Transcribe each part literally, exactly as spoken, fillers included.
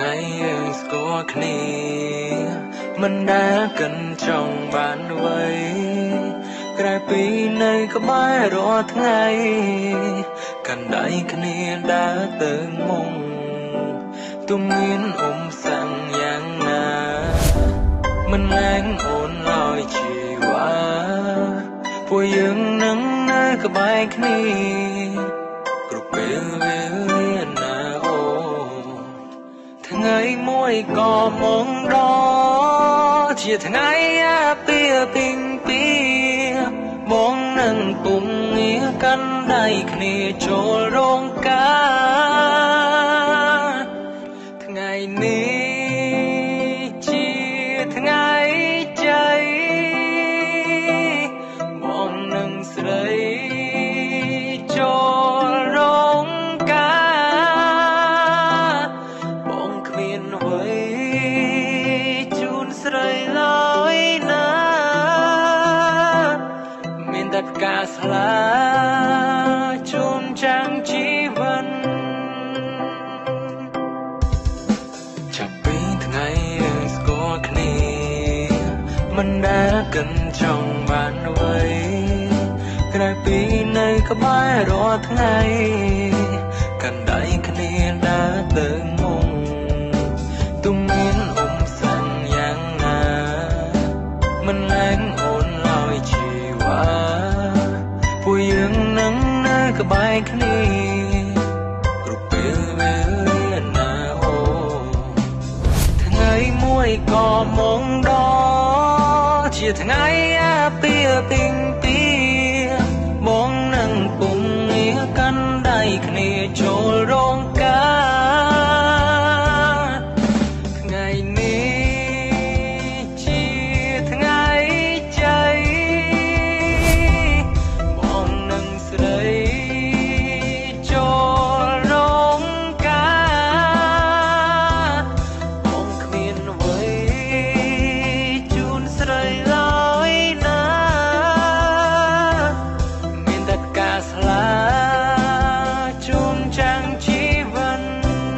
ថ្ងៃយើងស្គាល់គ្នាមិនដែលកិនចង់បានអ្វីក្រៅពីនៅក្បែររាល់ថ្ងៃកាន់ដៃគ្នាដើរទៅមុខទុំមានអ៊ុំសាំងយ៉ាងណាមិនលែងអូនឡើយជីវ៉ាពួកយើងនឹងនៅក្បែរគ្នាគ្រប់ពេលវេលាណាអូថ្ងៃមួយក៏មកដល់ជាថ្ងៃអាពាហ៍ពិពាហ៍បងនឹងពុំងារកាន់ដៃគ្នាចូលរោងការថ្ងៃនេះជាថ្ងៃជ័យបងនឹងស្រីចូលរោងការបងគ្មានអ្វីជូនស្រីឡើយណាមានតែផ្កាស្លាជូនចាំងជីវិតចាប់ពីថ្ងៃយើងស្គាល់គ្នាមិនដែលកិនចង់បានអ្វីក្រៅពីនៅក្បែររាល់ថ្ងៃកាន់ដៃគ្នាដើរទៅមុខទុំមានអ៊ុំសាំងយ៉ាងណាមិនលែងអូនឡើយជីវ៉ាពួកយើងនឹងនៅក្បែរគ្នាគ្រប់ពេលវេលាណាអូថ្ងៃមួយក៏មកដល់ជាថ្ងៃអាពាហ៍ពិពាហ៍បងនឹងពុំងារកាន់ដៃគ្នាចូលរោងការថ្ងៃនេះជាថ្ងៃជ័យបងនឹងស្រីចូលរោងការបងគ្មានអ្វីជូនស្រីឡើយណាមានតែផ្កាស្លាជូនចាំងជីវិត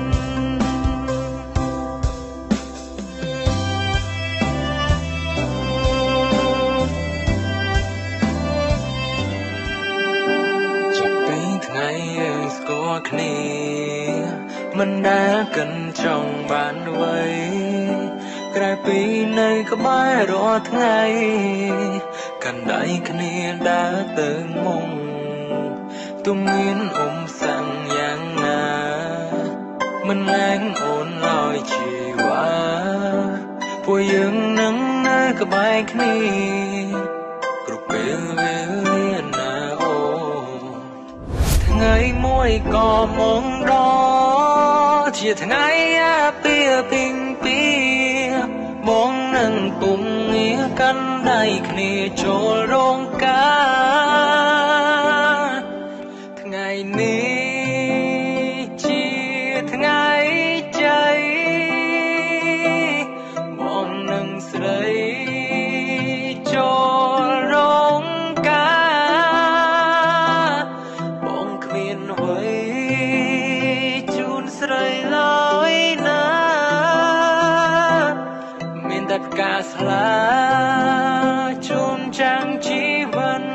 ចាប់ពីថ្ងៃយើងស្គាល់គ្នាមិនដែលកិនចង់បានអ្វីក្រៅពីនៅក្បែររាល់ថ្ងៃកាន់ដៃគ្នាដើរទៅមុខទុំមានអ៊ុំសាំងយ៉ាងណាមិនលែងអូនឡើយជីវ៉ាពួកយើងនឹងនៅក្បែរគ្នាគ្រប់ពេលវេលាណាអូថ្ងៃមួយក៏មកដល់ជាថ្ងៃអាពាហ៍ពិពាហ៍បងនឹងពុំងារកាន់ដៃគ្នាចូលរោងការថ្ងៃនេះជាថ្ងៃជ័យបងនឹងស្រីចូលរោងការបងគ្មានអ្វីជូនស្រីឡើយណាមានតែផ្កាស្លាជូនចាំងជីវិត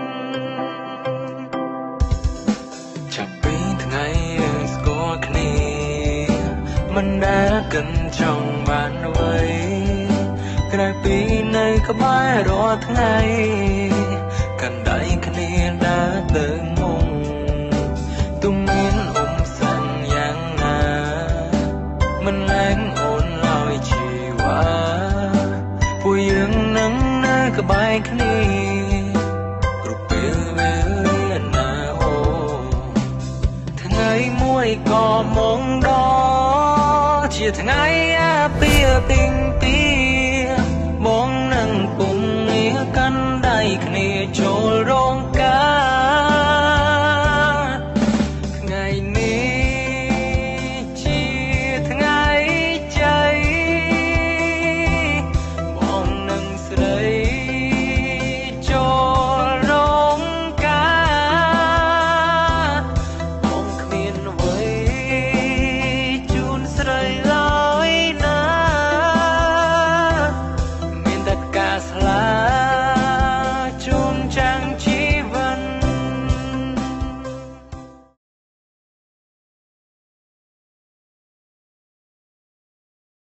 ចាប់ពីថ្ងៃយើងស្គាល់គ្នាមិនដែលកិនចង់បានអ្វីក្រៅពីនៅក្បែររាល់ថ្ងៃកាន់ដៃគ្នាដើរទៅមុខទុំមានអ៊ុំសាំងយ៉ាងណាមិនលែងអូនឡើយជីវ៉ាពួកយើងនឹងនៅក្បែរគ្នាគ្រប់ពេលវេលាណាអូថ្ងៃមួយក៏មកដល់ជាថ្ងៃអាពាហ៍ពិពាហ៍